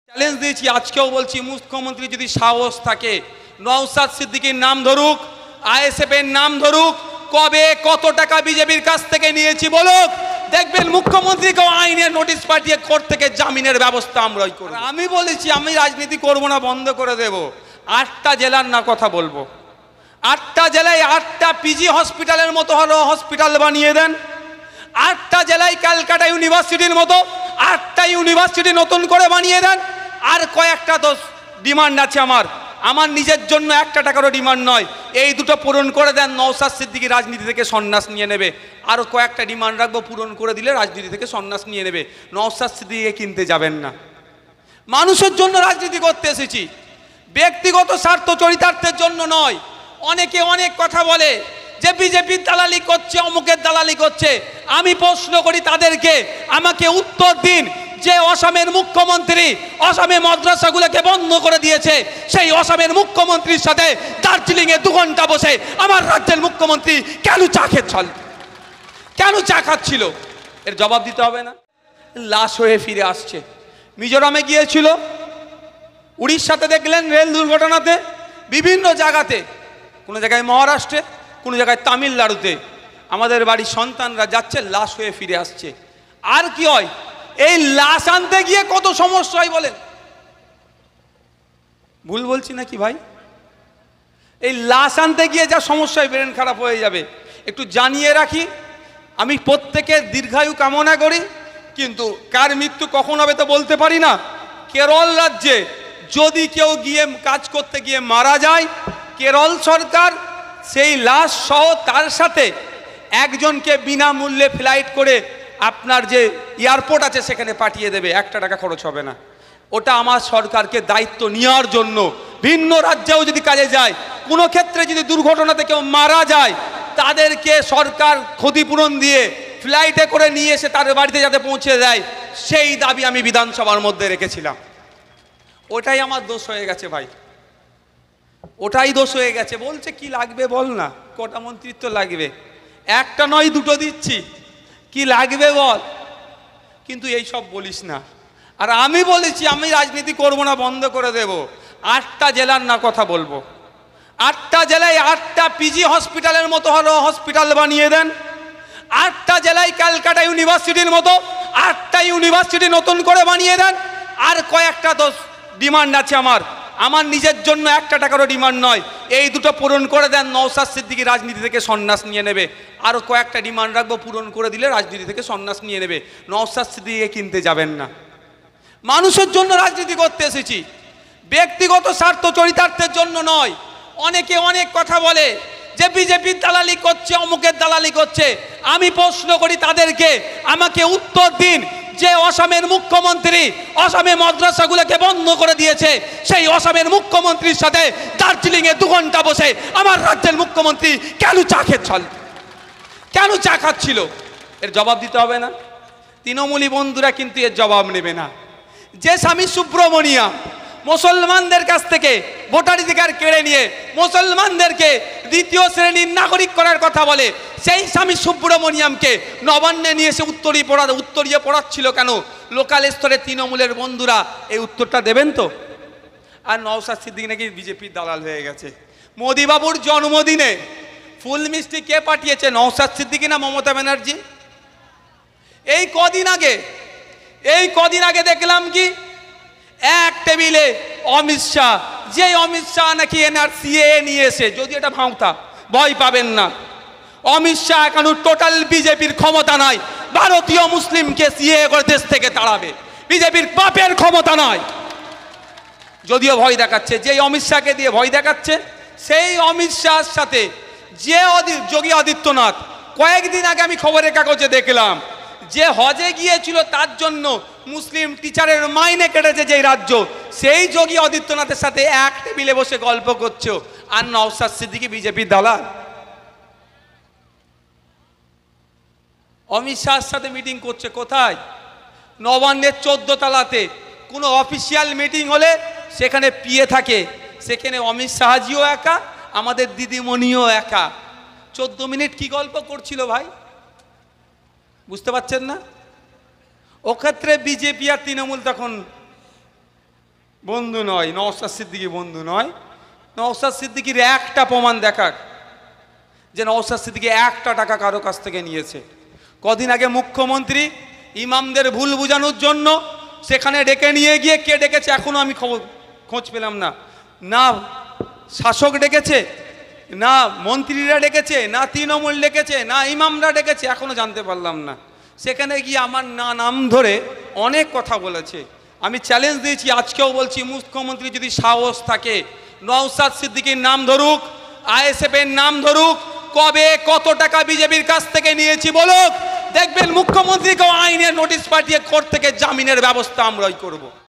Challenge দিয়েছি, আজকেও বলছি, মুখ্যমন্ত্রী যদি সাহস থাকে নওশাদ সিদ্দিকীর নাম ধরুক, আইএসএফ এর নাম ধরুক, কবে কত টাকা বিজেপির কাছ থেকে নিয়েছি বলুক, দেখবেন মুখ্যমন্ত্রীকেও আইনের নোটিশ পাঠিয়ে কোর্ট থেকে জামিনের ব্যবস্থা আমরাই করব। আমি বলেছি আমি রাজনীতি করব না, বন্ধ করে দেব। 8টা জেলার না কথা বলবো, 8টা জেলায় 8টা পিজি হসপিটালের মতো হলো হসপিটাল বানিয়ে দেন। 8টা জেলায় ক্যালকাটা ইউনিভার্সিটির মতো 8টা ইউনিভার্সিটি নতুন করে বানিয়ে দেন। আর কয়েকটা তো ডিমান্ড আছে আমার নিজের জন্য 1 টাকারও ডিমান্ড নয়, এই দুটো পূরণ করে দেন, নওশাদ সিদ্দিকী রাজনীতি থেকে সন্ন্যাস নিয়ে নেবে। আরও কয়েকটা ডিমান্ড রাখবো, পূরণ করে দিলে রাজনীতি থেকে সন্ন্যাস নিয়ে নেবে। নওশাদ সিদ্দিকীকে কিনতে যাবেন না। মানুষের জন্য রাজনীতি করতে এসেছি, ব্যক্তিগত স্বার্থ চরিতার্থের জন্য নয়। অনেকে অনেক কথা বলে যে বিজেপির দালালি করছে, অমুকের দালালি করছে। আমি প্রশ্ন করি তাদেরকে, আমাকে উত্তর দিন, যে অসমের মুখ্যমন্ত্রী অসমে মাদ্রাসাগুলোকে বন্ধ করে দিয়েছে, সেই অসমের মুখ্যমন্ত্রীর সাথে দার্জিলিংয়ে 2 ঘন্টা বসে আমার রাজ্যের মুখ্যমন্ত্রী কেন চা খাচ্ছিল, এর জবাব দিতে হবে না? লাশ হয়ে ফিরে আসছে। মিজোরামে গিয়েছিল, উড়িষ্যাতে দেখলেন রেল দুর্ঘটনাতে, বিভিন্ন জায়গাতে, কোনো জায়গায় মহারাষ্ট্রে, কোনো জায়গায় তামিলনাড়ুতে আমাদের বাড়ির সন্তানরা যাচ্ছে, লাশ হয়ে ফিরে আসছে। আর কি হয়? এই লাশ আনতে গিয়ে কত সমস্যা হয় বলেন? ভুল বলছি নাকি ভাই? এই লাশ আনতে গিয়ে যা সমস্যায় ব্রেন খারাপ হয়ে যাবে। একটু জানিয়ে রাখি, আমি প্রত্যেকের দীর্ঘায়ু কামনা করি, কিন্তু কার মৃত্যু কখন হবে তো বলতে পারি না। কেরল রাজ্যে যদি কেউ গিয়ে কাজ করতে গিয়ে মারা যায়, কেরল সরকার সেই লাশ সহ তার সাথে একজনকে বিনামূল্যে ফ্লাইট করে আপনার যে এয়ারপোর্ট আছে সেখানে পাঠিয়ে দেবে, 1 টাকা খরচ হবে না। ওটা আমার সরকারকে দায়িত্ব নেওয়ার জন্য। ভিন্ন রাজ্যেও যদি কাজে যায়, কোনো ক্ষেত্রে যদি দুর্ঘটনাতে কেউ মারা যায়, তাদেরকে সরকার ক্ষতিপূরণ দিয়ে ফ্লাইটে করে নিয়ে এসে তার বাড়িতে যাতে পৌঁছে দেয়, সেই দাবি আমি বিধানসভার মধ্যে রেখেছিলাম। ওটাই আমার দোষ হয়ে গেছে ভাই, ওটাই দোষ হয়ে গেছে। বলছে কি লাগবে বল না, কটা মন্ত্রিত্ব লাগবে, 1টা নয় 2টো দিচ্ছি, কি লাগবে বল, কিন্তু এই সব বলিস না। আর আমি বলেছি আমি রাজনীতি করব না, বন্ধ করে দেব। 8টা জেলার না কথা বলবো, 8টা জেলায় 8টা পিজি হসপিটালের মতো হলো হসপিটাল বানিয়ে দেন। 8টা জেলায় ক্যালকাটা ইউনিভার্সিটির মতো 8টা ইউনিভার্সিটি নতুন করে বানিয়ে দেন। আর কয়েকটা তো ডিমান্ড আছে আমার নিজের জন্য 1 টাকারও ডিমান্ড নয়, এই দুটো পূরণ করে দেন, নওশাদ সিদ্দিকী রাজনীতি থেকে সন্ন্যাস নিয়ে নেবে। আরও কয়েকটা ডিমান্ড রাখবো, পূরণ করে দিলে রাজনীতি থেকে সন্ন্যাস নিয়ে নেবে। নওশাদ সিদ্দিকীকে কিনতে যাবেন না। মানুষের জন্য রাজনীতি করতে এসেছি, ব্যক্তিগত স্বার্থ চরিতার্থের জন্য নয়। অনেকে অনেক কথা বলে যে বিজেপির দালালি করছে, অমুকের দালালি করছে। আমি প্রশ্ন করি তাদেরকে, আমাকে উত্তর দিন, যে অসমের মুখ্যমন্ত্রী অসমে মাদ্রাসাগুলোকে বন্ধ করে দিয়েছে, সেই অসমের মুখ্যমন্ত্রীর সাথে দার্জিলিংয়ে 2 ঘন্টা বসে আমার রাজ্যের মুখ্যমন্ত্রী কেন চা খাচ্ছিল, এর জবাব দিতে হবে না? তৃণমূলী বন্ধুরা কিন্তু এর জবাব নেবে না। যে স্বামী সুব্রমণিয়াম মুসলমানদের কাছ থেকে ভোটাধিকার কেড়ে নিয়ে মুসলমানদেরকে 2য় শ্রেণীর নাগরিক করার কথা বলে, সেই স্বামী সুব্রমণিয়ামকে নবান্নে নিয়ে এসে উত্তরিয়ে পড়াচ্ছিল কেন? লোকাল স্তরে তৃণমূলের বন্ধুরা এই উত্তরটা দেবেন তো? আর নওশাদ সিদ্দিকী নাকি বিজেপির দালাল হয়ে গেছে। মোদিবাবুর জন্মদিনে ফুল মিষ্টি কে পাঠিয়েছে, নওশাদ সিদ্দিকী না মমতা ব্যানার্জি? এই কদিন আগে দেখলাম কি এক টেবিলে অমিত শাহ, যে অমিত শাহ নাকি এনআরসি নিয়ে এসে, যদি এটা ভাঁওতা ভয় পাবেন না, অমিত শাহ এখন টোটাল বিজেপির ক্ষমতা নাই, ভারতীয় মুসলিমকে সিএ করে দেশ থেকে তাড়াবে, বিজেপির বাপের ক্ষমতা নয়। যদিও ভয় দেখাচ্ছে, যে অমিত শাহকে দিয়ে ভয় দেখাচ্ছে, সেই অমিত শাহর সাথে যে যোগী আদিত্যনাথ, কয়েকদিন আগে আমি খবরের কাগজে দেখলাম, যে হজে গিয়েছিল তার জন্য মুসলিম টিচারের মাইনে কেটেছে যেই রাজ্য, সেই যোগী আদিত্যনাথের সাথে এক টেবিলে বসে গল্প করছো। আর নওশাদ সিদ্দিকী বিজেপির দালাল। অমিত শাহর সাথে মিটিং করছে কোথায়? নবান্নের 14 তলাতে। কোনো অফিসিয়াল মিটিং হলে সেখানে পিএ থাকে, সেখানে অমিত শাহজিও একা, আমাদের দিদিমণিও একা। 14 মিনিট কি গল্প করছিল ভাই, বুঝতে পারছেন না? ও ক্ষেত্রে বিজেপি আর তৃণমূল তখন বন্ধু নয়, নওশাদ সিদ্দিকী বন্ধু নয়। নওশাদ সিদ্দিকীর একটা প্রমাণ দেখাক যে নওশাদ সিদ্দিকী একটা টাকা কারো কাছ থেকে নিয়েছে। কদিন আগে মুখ্যমন্ত্রী ইমামদের ভুল বোঝানোর জন্য সেখানে ডেকে নিয়ে গিয়ে, কে ডেকেছে এখনো আমি খোঁজ পেলাম না, না শাসক ডেকেছে, না মন্ত্রীরা ডেকেছে, না তৃণমূল ডেকেছে, না ইমামরা ডেকেছে, এখনো জানতে পারলাম না। সেখানে গিয়ে আমার নাম ধরে অনেক কথা বলেছে। আমি চ্যালেঞ্জ দিয়েছি, আজকেও বলছি, মুখ্যমন্ত্রী যদি সাহস থাকে নওশাদ সিদ্দিকীর নাম ধরুক, আইএসএফ এর নাম ধরুক, কবে কত টাকা বিজেপির কাছ থেকে নিয়েছি বলুক, দেখবেন মুখ্যমন্ত্রীকেও আইনের নোটিশ পাঠিয়ে কোর্ট থেকে জামিনের ব্যবস্থা আমরাই করব।